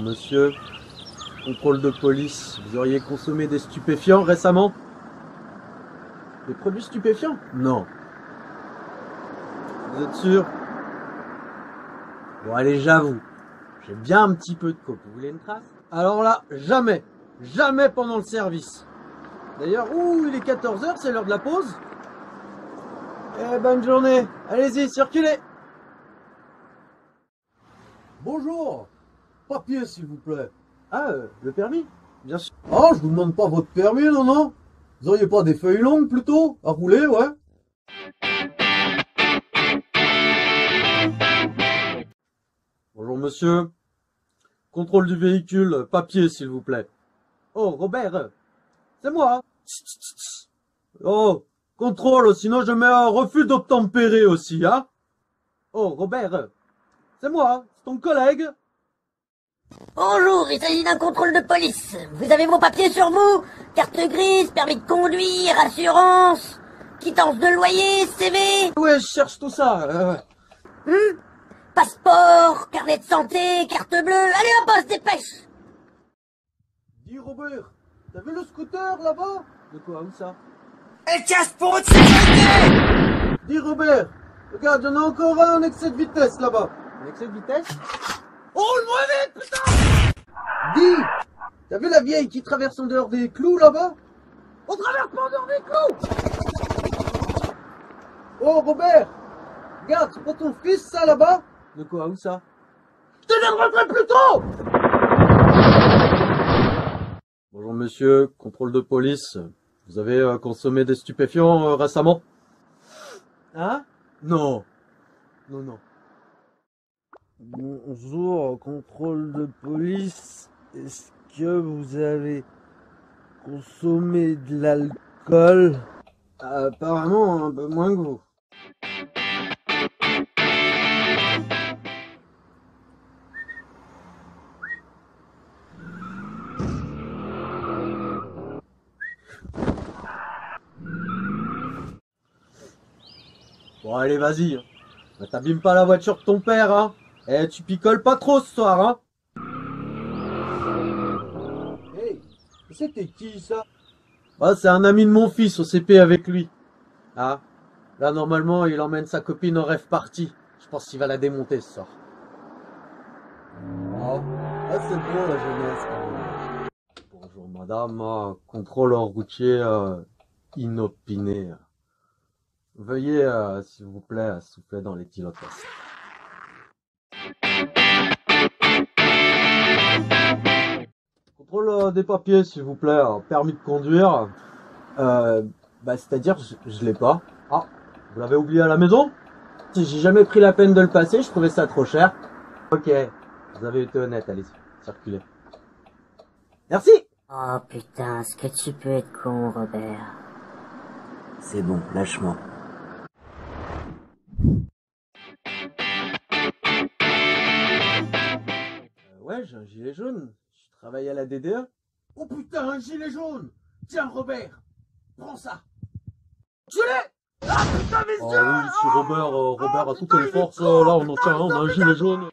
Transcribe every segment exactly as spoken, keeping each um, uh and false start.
monsieur, contrôle de police, vous auriez consommé des stupéfiants récemment? Des produits stupéfiants? Non. Vous êtes sûr? Bon allez, j'avoue, j'ai bien un petit peu de coke, vous voulez une trace? Alors là, jamais, jamais pendant le service. D'ailleurs, ouh, il est quatorze heures, c'est l'heure de la pause. Eh, bonne journée, allez-y, circulez. Bonjour, papier s'il vous plaît. Ah, euh, le permis? Bien sûr. Ah, je vous demande pas votre permis, non, non. Vous auriez pas des feuilles longues plutôt, à rouler, ouais? Bonjour monsieur. Contrôle du véhicule, papier s'il vous plaît. Oh, Robert, c'est moi. Oh, contrôle, sinon je mets un refus d'obtempérer aussi, hein? Oh, Robert, c'est moi, c'est ton collègue. Bonjour, il s'agit d'un contrôle de police. Vous avez vos papiers sur vous? Carte grise, permis de conduire, assurance, quittance de loyer, C V. Ouais, je cherche tout ça. Euh, ouais. Hmm Passeport, carnet de santé, carte bleue. Allez hop, on se dépêche. Dis Robert, t'as vu le scooter là-bas? De quoi, où ça? Elle casse pour une sécurité. Dis Robert, regarde, y'en a encore un en excès de vitesse là-bas. En excès de vitesse? Roule-moi vite, putain. Dis, t'as vu la vieille qui traverse en dehors des clous là-bas? On traverse pas en dehors des clous. Oh Robert, regarde, c'est pas ton fils ça là-bas? De quoi, où ça? Je te viendrai plus tôt. Bonjour monsieur, contrôle de police. Vous avez euh, consommé des stupéfiants euh, récemment? Hein? Non. Non, non. Bonjour, contrôle de police. Est-ce que vous avez consommé de l'alcool? euh, Apparemment un peu moins que vous. Bon allez, vas-y. Bah, t'abîmes pas la voiture de ton père, hein. Eh, tu picoles pas trop ce soir, hein. Hey, c'était qui ça? Bah, c'est un ami de mon fils au C P avec lui. Ah, là normalement il emmène sa copine en rêve party. Je pense qu'il va la démonter ce soir. Oh, là c'est beau la jeunesse quand même. Bonjour madame, euh, contrôle routier euh, inopiné. Veuillez, euh, s'il vous plaît, souffler dans les pilotes. Contrôle euh, des papiers, s'il vous plaît. euh, Permis de conduire. Euh, bah, c'est-à-dire, je, je l'ai pas. Ah, vous l'avez oublié à la maison? Si j'ai jamais pris la peine de le passer, je trouvais ça trop cher. Ok, vous avez été honnête, allez-y, circulez. Merci. Oh putain, est-ce que tu peux être con, Robert? C'est bon, lâche-moi. Euh, ouais, j'ai un gilet jaune. Je travaille à la D D E. Oh putain, un gilet jaune. Tiens, Robert, prends ça. Tu l'es. Ah putain, mes Oh yeux. oui, si Robert, euh, Robert a toutes les forces, euh, là on en tient, on a un gilet jaune.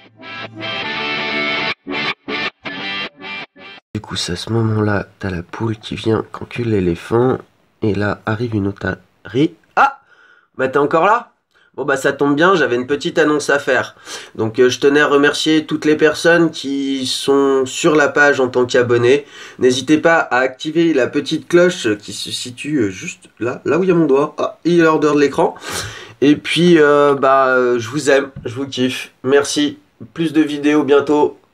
Du coup, c'est à ce moment-là, t'as la poule qui vient qu'encule l'éléphant. Et là, arrive une otarie. Ah! Bah t'es encore là? Bon bah ça tombe bien, j'avais une petite annonce à faire. Donc euh, je tenais à remercier toutes les personnes qui sont sur la page en tant qu'abonnés. N'hésitez pas à activer la petite cloche qui se situe juste là, là où il y a mon doigt. Ah, il est l'heure de l'écran. Et puis, euh, bah, je vous aime, je vous kiffe. Merci. Plus de vidéos bientôt.